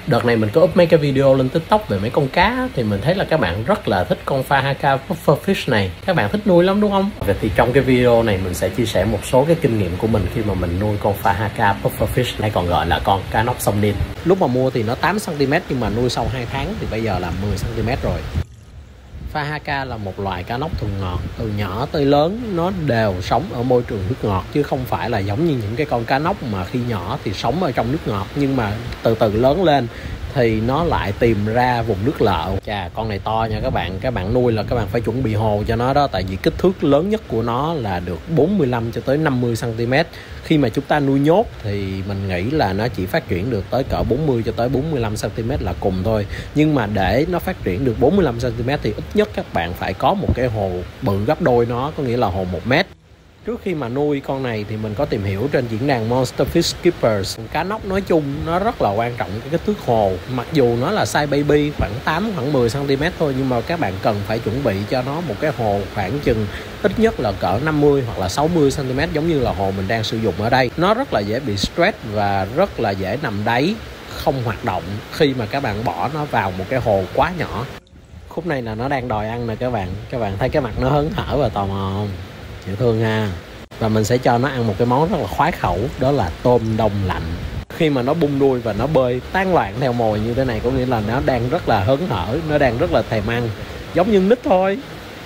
Đợt này mình có up mấy cái video lên TikTok về mấy con cá thì mình thấy là các bạn rất là thích con Fahaka Pufferfish này. Các bạn thích nuôi lắm đúng không? Vậy thì trong cái video này mình sẽ chia sẻ một số cái kinh nghiệm của mình khi mà mình nuôi con Fahaka Pufferfish, hay còn gọi là con cá nóc sông Nin. Lúc mà mua thì nó 8 cm nhưng mà nuôi sau 2 tháng thì bây giờ là 10 cm rồi. Fahaka là một loài cá nóc thuần ngọt, từ nhỏ tới lớn nó đều sống ở môi trường nước ngọt, chứ không phải là giống như những cái con cá nóc mà khi nhỏ thì sống ở trong nước ngọt nhưng mà từ từ lớn lên thì nó lại tìm ra vùng nước lợ. Chà, con này to nha các bạn nuôi là các bạn phải chuẩn bị hồ cho nó đó, tại vì kích thước lớn nhất của nó là được 45 cho tới 50 cm. Khi mà chúng ta nuôi nhốt thì mình nghĩ là nó chỉ phát triển được tới cỡ 40 cho tới 45 cm là cùng thôi. Nhưng mà để nó phát triển được 45 cm thì ít nhất các bạn phải có một cái hồ bự gấp đôi nó, có nghĩa là hồ 1 mét. Trước khi mà nuôi con này thì mình có tìm hiểu trên diễn đàn Monster Fish Keepers. Cá nóc nói chung nó rất là quan trọng cái kích thước hồ. Mặc dù nó là size baby khoảng 10 cm thôi, nhưng mà các bạn cần phải chuẩn bị cho nó một cái hồ khoảng chừng ít nhất là cỡ 50 hoặc là 60 cm, giống như là hồ mình đang sử dụng ở đây. Nó rất là dễ bị stress và rất là dễ nằm đáy, không hoạt động khi mà các bạn bỏ nó vào một cái hồ quá nhỏ. Khúc này là nó đang đòi ăn nè các bạn thấy cái mặt nó hớn hở và tò mò không? Dễ thương ha. Và mình sẽ cho nó ăn một cái món rất là khoái khẩu, đó là tôm đông lạnh. Khi mà nó bung đuôi và nó bơi tán loạn theo mồi như thế này có nghĩa là nó đang rất là hớn hở, nó đang rất là thèm ăn, giống như nít thôi.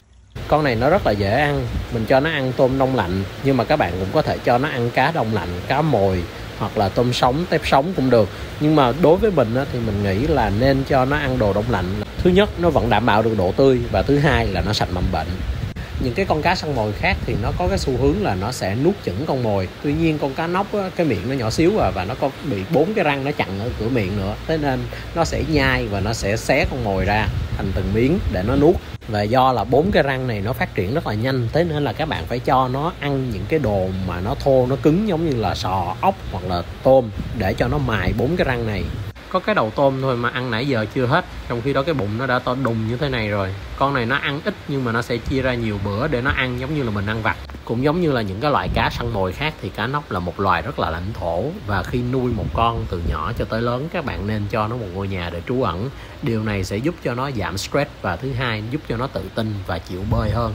Con này nó rất là dễ ăn, mình cho nó ăn tôm đông lạnh, nhưng mà các bạn cũng có thể cho nó ăn cá đông lạnh, cá mồi hoặc là tôm sống, tép sống cũng được. Nhưng mà đối với mình thì mình nghĩ là nên cho nó ăn đồ đông lạnh. Thứ nhất, nó vẫn đảm bảo được độ tươi, và thứ hai là nó sạch mầm bệnh. Những cái con cá săn mồi khác thì nó có cái xu hướng là nó sẽ nuốt chửng con mồi. Tuy nhiên con cá nóc á, cái miệng nó nhỏ xíu và nó có bị 4 cái răng nó chặn ở cửa miệng nữa, thế nên nó sẽ nhai và nó sẽ xé con mồi ra thành từng miếng để nó nuốt. Và do là 4 cái răng này nó phát triển rất là nhanh, thế nên là các bạn phải cho nó ăn những cái đồ mà nó thô, nó cứng, giống như là sò, ốc hoặc là tôm, để cho nó mài 4 cái răng này. Có cái đầu tôm thôi mà ăn nãy giờ chưa hết, trong khi đó cái bụng nó đã to đùng như thế này rồi. Con này nó ăn ít nhưng mà nó sẽ chia ra nhiều bữa để nó ăn, giống như là mình ăn vặt. Cũng giống như là những cái loại cá săn mồi khác thì cá nóc là một loài rất là lãnh thổ, và khi nuôi một con từ nhỏ cho tới lớn, các bạn nên cho nó một ngôi nhà để trú ẩn. Điều này sẽ giúp cho nó giảm stress, và thứ hai giúp cho nó tự tin và chịu bơi hơn.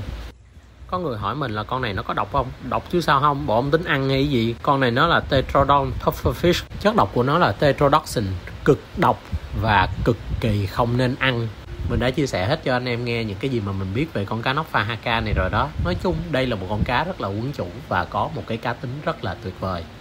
Có người hỏi mình là con này nó có độc không? Độc chứ sao không, bộ ông tính ăn hay gì? Con này nó là Tetrodon pufferfish. Chất độc của nó là tetrodotoxin, cực độc và cực kỳ không nên ăn. Mình đã chia sẻ hết cho anh em nghe những cái gì mà mình biết về con cá nóc Fahaka này rồi đó. Nói chung đây là một con cá rất là quấn chủ và có một cái cá tính rất là tuyệt vời.